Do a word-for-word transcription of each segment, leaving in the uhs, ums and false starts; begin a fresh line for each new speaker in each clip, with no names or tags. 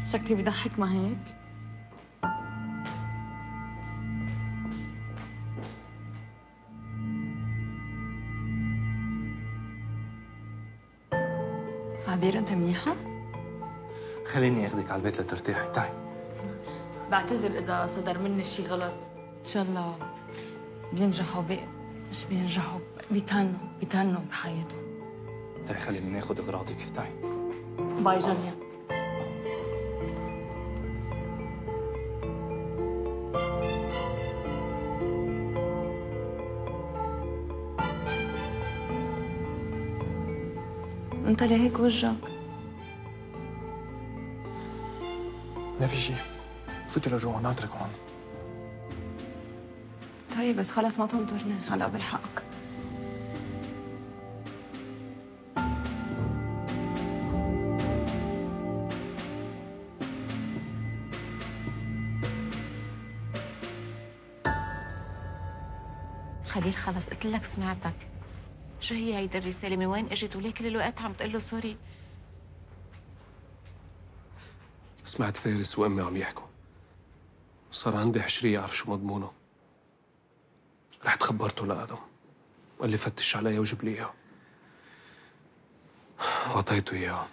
شكلي بضحك ما هيك؟ عبير انت منيحة؟
خليني اخذك على البيت لترتاحي، تعي.
بعتذر اذا صدر مني شي غلط، ان شاء الله بينجحوا بي... مش بينجحوا بيتهنوا بيتهنوا بحياتهم.
تعي خليني ناخذ اغراضك، تعي.
باي جانيا.
انت ليه هيك وجهك؟
ما في شيء، فوتي لجوا ناطرك هون.
طيب بس خلص ما تنطرني هلا بلحقك.
خليل خلص قلت لك سمعتك. شو هي هيدي الرسالة؟ من وين اجت وليه كل الوقت عم تقول له سوري؟
سمعت فارس وامي عم يحكوا، صار عندي حشرية اعرف شو مضمونه. رحت خبرته لآدم، قال لي فتش عليها وجيب لي اياها. واعطيته اياها.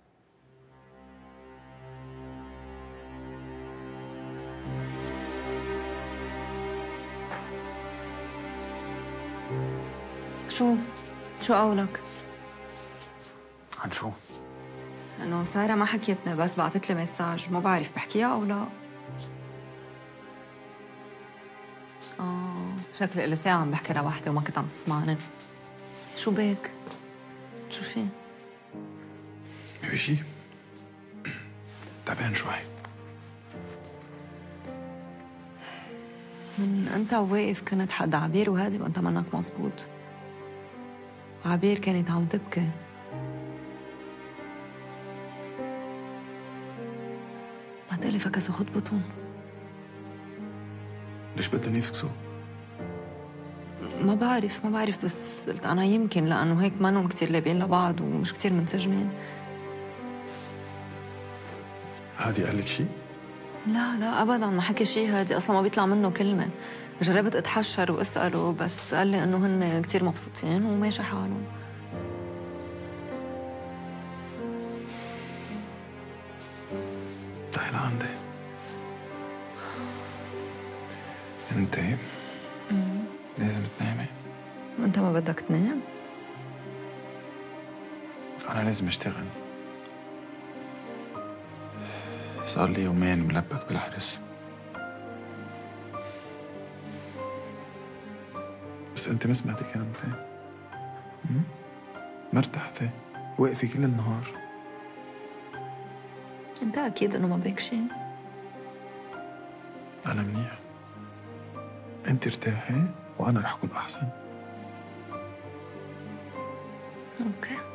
شو؟ شو قولك؟
عن شو؟
انه سارة ما حكيتنا بس بعثت لي مساج، ما بعرف بحكيها او لا. اه شكلي إلي ساعة عم بحكي لوحدي وما كنت عم تسمعني. شو بك؟ شو في؟
ما في شيء، تعبان شوي.
من انت واقف كنت حد عبير وهادي وانت منك مزبوط. عبير كانت عم تبكي. بعتقلي فكسوا خطبتهم.
ليش بدهم يفكسوا؟
ما بعرف ما بعرف بس قلت أنا يمكن لأنه هيك منهم كتير لابقين لبعض ومش كتير منسجمين.
هادي قال لك شيء؟
لا لا أبداً ما حكي شيء، هادي أصلاً ما بيطلع منه كلمة. جربت أتحشر وأسأله بس قال لي إنه هن كتير مبسوطين وماشي حالهم.
تعي لعندي. انت لازم تنامي.
وأنت ما بدك تنام؟
أنا لازم أشتغل. صار لي يومين ملبك بالحرس. بس أنت ما سمعتي كلمتي؟ ما ارتحتي؟ واقفة كل النهار.
أنت أكيد إنه ما بك شيء.
أنا منيح. أنت ارتاحي وأنا رح أكون أحسن.
أوكي.